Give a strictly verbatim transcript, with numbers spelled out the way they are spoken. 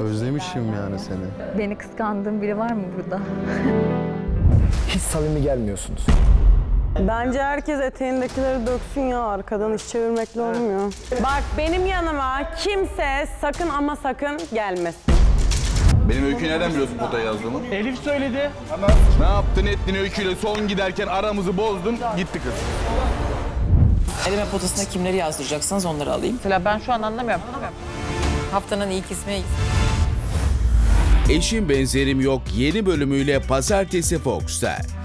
Özlemişim yani seni. Beni kıskandığın biri var mı burada? Hiç samimi gelmiyorsunuz. Bence herkes eteğindekileri döksün ya, arkadan iş çevirmekle olmuyor. Bak benim yanıma kimse sakın ama sakın gelmesin. Benim öyküyü nereden biliyorsun potaya yazdığımı? Elif söyledi. Ne yaptın ettin öyküyle son giderken aramızı bozdun gitti kız. Eleme potasına kimleri yazdıracaksınız onları alayım. Mesela ben şu an anlamıyorum. Haftanın ilk ismi... Eşin Benzerim Yok yeni bölümüyle Pazartesi Fox'ta.